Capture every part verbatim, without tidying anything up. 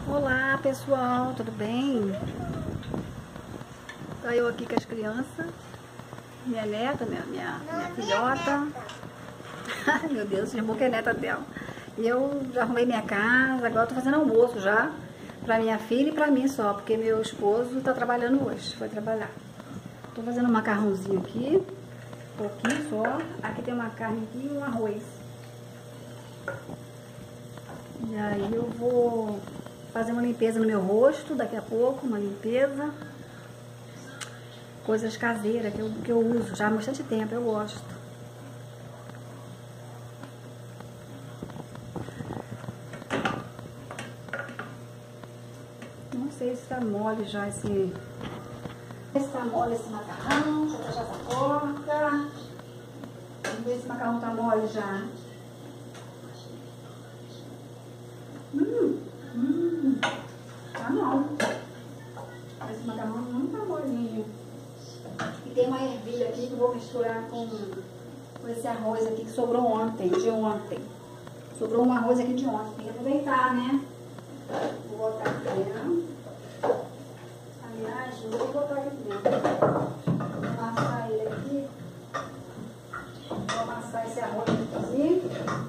Olá pessoal, tudo bem? Tô eu aqui com as crianças, minha neta, minha, minha, minha filhota. Ai meu Deus, chamou que é neta dela. E eu já arrumei minha casa, agora tô fazendo almoço já pra minha filha e pra mim só, porque meu esposo tá trabalhando hoje, foi trabalhar. Tô fazendo um macarrãozinho aqui, um pouquinho só. Aqui tem uma carne aqui e um arroz. E aí eu vou fazer uma limpeza no meu rosto daqui a pouco, uma limpeza. Coisas caseiras que eu, que eu uso já há bastante tempo, eu gosto. Não sei se tá mole já esse... Se tá mole esse macarrão, deixa eu fechar essa porta. Vamos ver se esse macarrão tá mole já. Hum, hum, tá não. Esse macarrão não tá molinho. E tem uma ervilha aqui que eu vou misturar com, com esse arroz aqui que sobrou ontem, de ontem. Sobrou um arroz aqui de ontem. Tem que aproveitar, né? Vou botar aqui dentro. Aliás, eu vou botar aqui dentro. Vou amassar ele aqui. Vou amassar esse arroz aqui.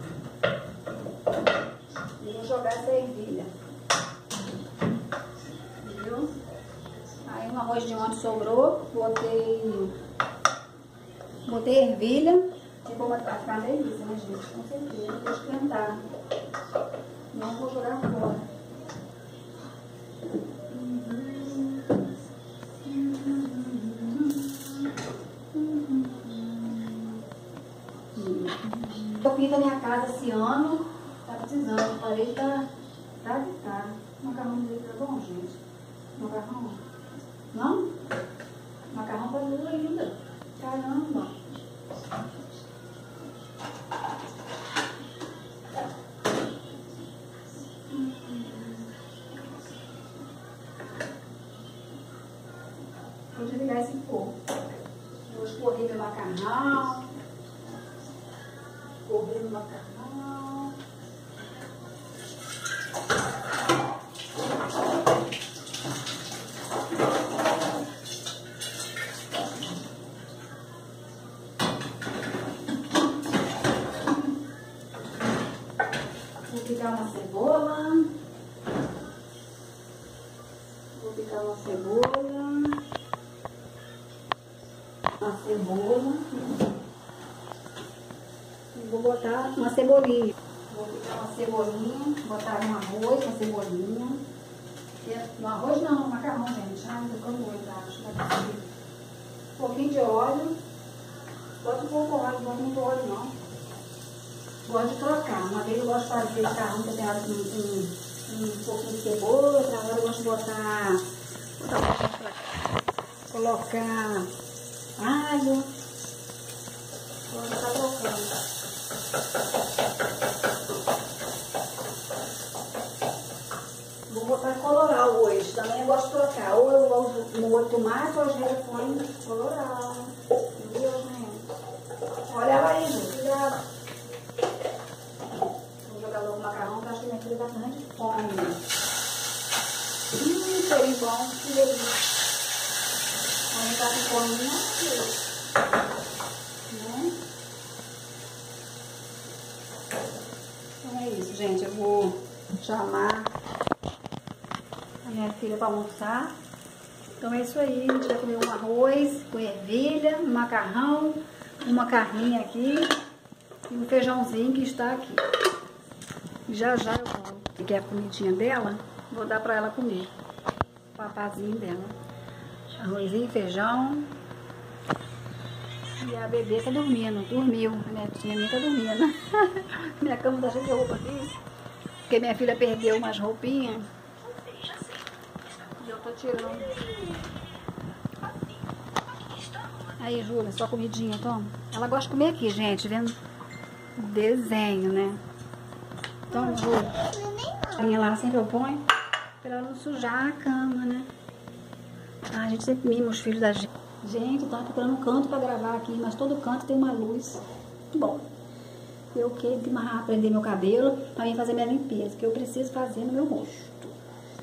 E vou jogar essa ervilha. Viu? Aí um arroz de ontem sobrou, botei, botei ervilha. Ficou uma ficar delícia, né, gente? Com certeza, vou esquentar. Não vou jogar fora. Eu fiz a minha casa esse ano, tá precisando, parei tá, tá que tá. O macarrão dele tá bom, gente? Macarrão? Não? Macarrão tá duro ainda. Caramba! Vou desligar esse fogo. Vou escorrer meu macarrão. Escorrer meu macarrão. Vou picar uma cebola. Vou picar uma cebola. Uma cebola. E vou botar uma cebolinha. Vou picar uma cebolinha. Botar um arroz, uma cebolinha. No arroz não, no macarrão, gente. Ai, não tô ficando muito, acho. Um pouquinho de óleo. Bota um pouco de óleo, não bota muito óleo não. Gosto de trocar. Uma vez eu gosto de fazer macarrão temperado com um, um pouquinho de cebola, outra hora eu gosto de botar, botar pra cá. Colocar alho. Vou estar trocando. Vou botar coloral hoje. Também eu gosto de trocar. Ou eu uso molho tomate ou às vezes eu ponho coloral. Entendeu, gente? Olha ela aí, gente. Cuidado. Vou jogar logo o macarrão, que eu acho que minha filha tá com grande fome. Hum, cheirinho bom, que delícia. Quando tá com fome, não né? Então é isso, gente. Eu vou chamar a minha filha para almoçar. Então é isso aí. A gente vai comer um arroz com ervilha, um macarrão, uma carninha aqui e um feijãozinho que está aqui. Já já eu vou. Que é a comidinha dela, vou dar para ela comer. O papazinho dela. Arrozinho, feijão. E a bebê tá dormindo. Dormiu. A netinha minha tá dormindo. Minha cama tá cheia de roupa aqui. Porque minha filha perdeu umas roupinhas. E eu tô tirando. Aí, Júlia, sua comidinha, toma. Ela gosta de comer aqui, gente, vendo desenho, né? Então, Júlia. A linha lá sempre eu ponho pra ela não sujar a cama, né? Ah, a gente sempre mima os filhos da gente. Gente, eu tava procurando um canto pra gravar aqui, mas todo canto tem uma luz. Bom, eu quero prender meu cabelo pra mim fazer minha limpeza, que eu preciso fazer no meu rosto.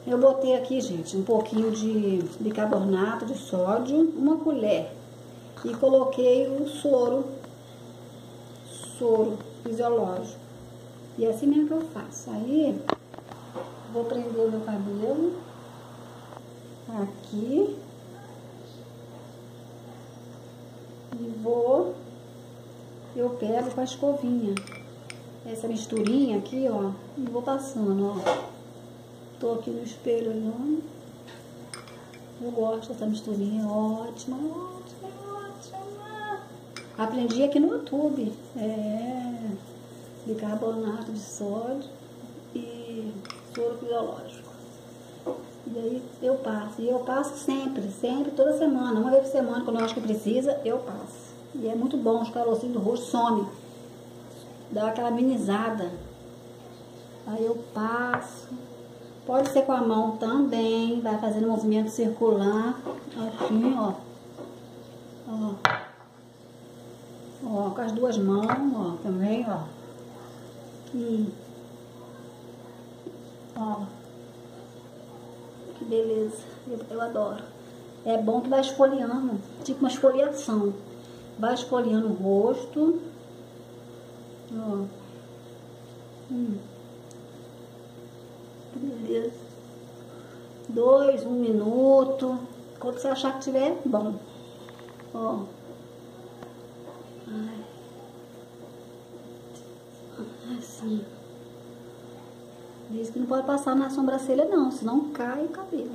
Eu botei aqui, gente, um pouquinho de bicarbonato de sódio, uma colher. E coloquei o soro, soro fisiológico. E é assim mesmo que eu faço. Aí, vou prender o meu cabelo aqui. E vou, eu pego com a escovinha. Essa misturinha aqui, ó, e vou passando, ó. Tô aqui no espelho olhando. Eu gosto dessa misturinha, ótima, ótima, ótima. Aprendi aqui no YouTube. É, bicarbonato de sódio e soro fisiológico. E aí eu passo. E eu passo sempre, sempre, toda semana. Uma vez por semana, quando eu acho que precisa, eu passo. E é muito bom, os carocinhos do rosto some. Dá aquela amenizada. Aí eu passo. Pode ser com a mão também, vai fazendo um movimento circular, assim, ó. Ó. Ó, com as duas mãos, ó, também, ó. Hum. Ó. Que beleza, eu, eu adoro. É bom que vai esfoliando, tipo uma esfoliação. Vai esfoliando o rosto. Ó. Hum. Que beleza. Dois, um minuto. Quando você achar que tiver bom. Ó. Ai. Assim. Diz que não pode passar na sobrancelha não, senão cai o cabelo.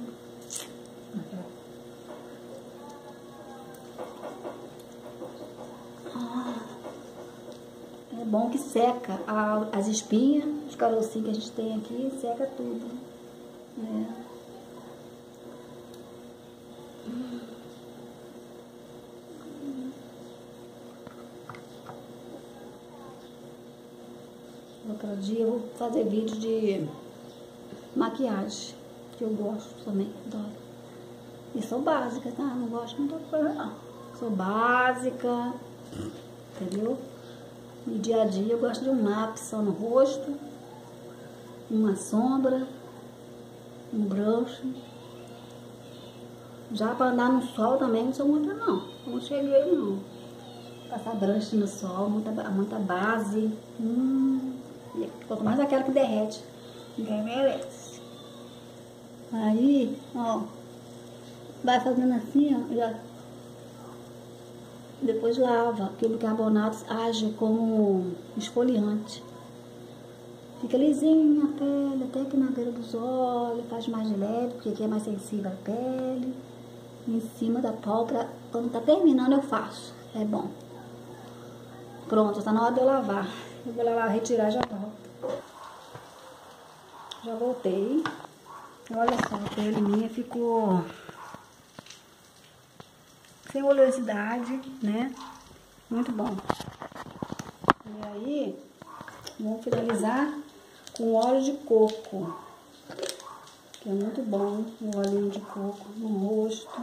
É bom que seca a, as espinhas, os carocinhos que a gente tem aqui, seca tudo. É. Outro dia eu vou fazer vídeo de maquiagem, que eu gosto também, adoro. E sou básica, tá? Não gosto de muita coisa não. Sou básica, entendeu? No dia a dia eu gosto de um lápis só no rosto, uma sombra, um brush. Já para andar no sol também não sou muita não, não cheguei não. Passar brush no sol, muita, muita base. Hum, quanto mais aquela que derrete, ninguém merece. Aí, ó, vai fazendo assim, ó, já. Depois lava, porque o bicarbonato age como esfoliante. Fica lisinha a pele, até aqui na beira dos olhos, faz mais leve, porque aqui é mais sensível a pele. Em cima da pálpebra, quando tá terminando eu faço, é bom. Pronto, tá na hora de eu lavar. Eu vou lá retirar já volto. Já voltei. Olha só, a pele minha ficou sem oleosidade, né? Muito bom. E aí, vamos finalizar com óleo de coco, que é muito bom, o óleo de coco no rosto.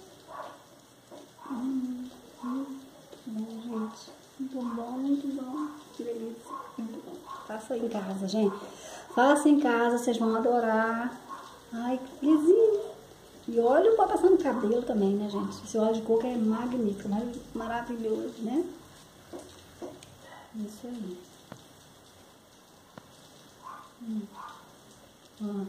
Hum, hum, muito bom, gente. Muito bom, muito bom. Que delícia, muito bom. Faça em casa, gente. Faça em casa, vocês vão adorar. Ai, que lisinho. E óleo para passar no cabelo também, né, gente? Esse óleo de coco é magnífico, maravilhoso, né? Isso aí. Hum. Ó.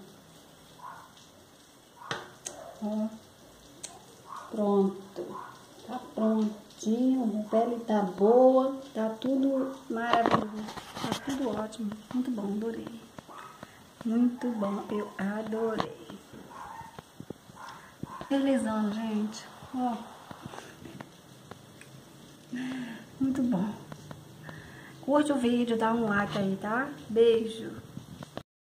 Ó. Pronto. Tá prontinho. A pele tá boa. Tá tudo maravilhoso. Tá tudo ótimo. Muito bom, adorei. Muito bom, eu adorei. Belezão, gente. Ó. Muito bom. Curte o vídeo, dá um like aí, tá? Beijo.